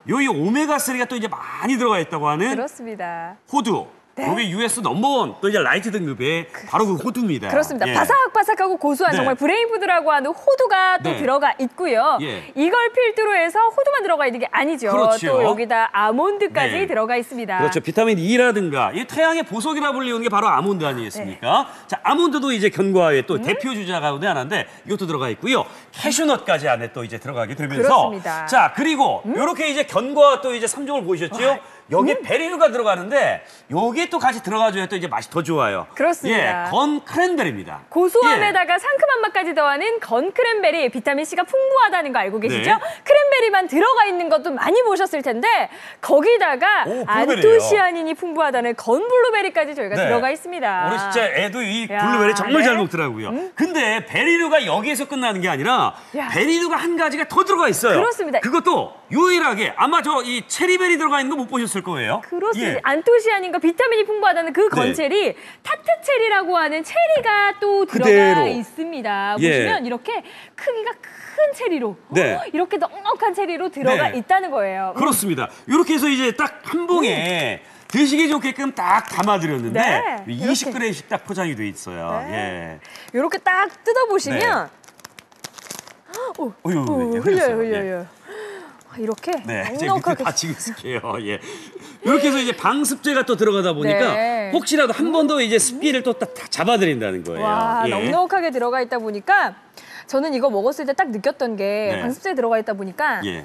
이 오메가3가 또 이제 많이 들어가 있다고 하는 그렇습니다. 호두. 네. 이게 US 넘버원 또 이제 라이트 등급의 바로 그 호두입니다. 그렇습니다. 예. 바삭바삭하고 고소한 네. 정말 브레인푸드라고 하는 호두가 또 네. 들어가 있고요. 예. 이걸 필두로 해서 호두만 들어가 있는 게 아니죠. 그렇죠. 또 여기다 아몬드까지 네. 들어가 있습니다. 그렇죠. 비타민 E라든가 이 태양의 보석이라 불리우는 게 바로 아몬드 아니겠습니까? 네. 자, 아몬드도 이제 견과의 또 대표 주자 가운데 하나인데 이것도 들어가 있고요. 캐슈넛까지 안에 또 이제 들어가게 되면서 그렇습니다. 자, 그리고 이렇게 이제 견과 또 이제 3종을 보셨죠? 여기에 베리류가 들어가는데 여기에 또 같이 들어가줘야 또 이제 맛이 더 좋아요. 그렇습니다. 예, 건 크랜베리입니다. 고소함에다가 상큼한 맛까지 더하는 건 크랜베리, 비타민C가 풍부하다는 거 알고 계시죠? 네. 크랜베리만 들어가 있는 것도 많이 보셨을 텐데 거기다가 오, 블루베리예요. 안토시아닌이 풍부하다는 건 블루베리까지 저희가 네. 들어가 있습니다. 우리 진짜 애도 이 야, 블루베리 정말 네. 잘 먹더라고요. 근데 베리류가 여기에서 끝나는 게 아니라 야. 베리류가 한 가지가 더 들어가 있어요. 그렇습니다. 그것도 유일하게 아마 저 이 체리베리 들어가 있는 거 못 보셨을 거예요. 그렇습니다. 예. 안토시아닌과 비타민이 풍부하다는 그 네. 건체리, 타트체리라고 하는 체리가 또 들어가 그대로. 있습니다. 예. 보시면 이렇게 크기가 큰 체리로, 네. 이렇게 넉넉한 체리로 들어가 네. 있다는 거예요. 그렇습니다. 이렇게 해서 이제 딱 한 봉에 드시기 좋게끔 딱 담아드렸는데 네, 이렇게. 20g씩 딱 포장이 돼 있어요. 네. 예. 이렇게 딱 뜯어보시면 오, 어휴, 오, 네, 흘려요, 흘렸어요. 흘려요. 렇게 네, 이제 밑에 넉넉하게. 다치고 있을게요. 예. 이렇게 해서 이제 방습제가 또 들어가다 보니까 네. 혹시라도 한 번 더 이제 습기를 또 딱 잡아드린다는 거예요. 와, 예. 넉넉하게 들어가 있다 보니까 저는 이거 먹었을 때 딱 느꼈던 게 네. 방습제에 들어가 있다 보니까 예.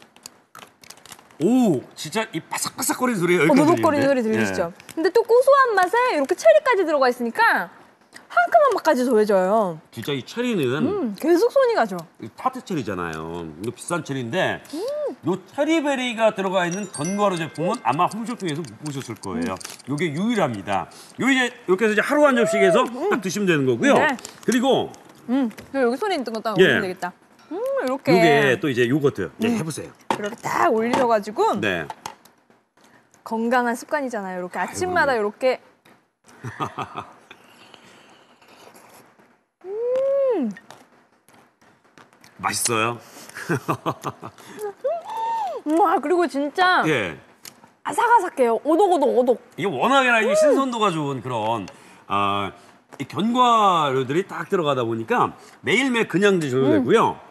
오, 진짜 이 바삭바삭거리는 소리가 여기까지 버벅거리는 소리 들리는데? 들리시죠? 근데 또 고소한 맛에 이렇게 체리까지 들어가 있으니까 상큼한 맛까지 더해져요. 진짜 이 체리는 계속 손이 가죠. 이 타트 체리잖아요. 이거 비싼 체리인데 요 체리베리가 들어가 있는 건과로 제품은 아마 홈쇼핑에서 못 보셨을 거예요. 요게 유일합니다. 요 이제 이렇게 해서 이제 하루 한 접시씩 해서 딱 드시면 되는 거고요. 네. 그리고 여기 손에 있던 거딱 예. 올리면 되겠다. 이렇게 요게 또 이제 요거트 해보세요. 이렇게 딱 올리셔가지고 네. 건강한 습관이잖아요. 이렇게 아침마다 이렇게 맛있어요. 그리고 진짜 예. 아삭아삭해요. 오독오독. 이게 워낙에나 이게 신선도가 좋은 그런 이 견과류들이 딱 들어가다 보니까 매일매일 그냥 드셔도 되고요.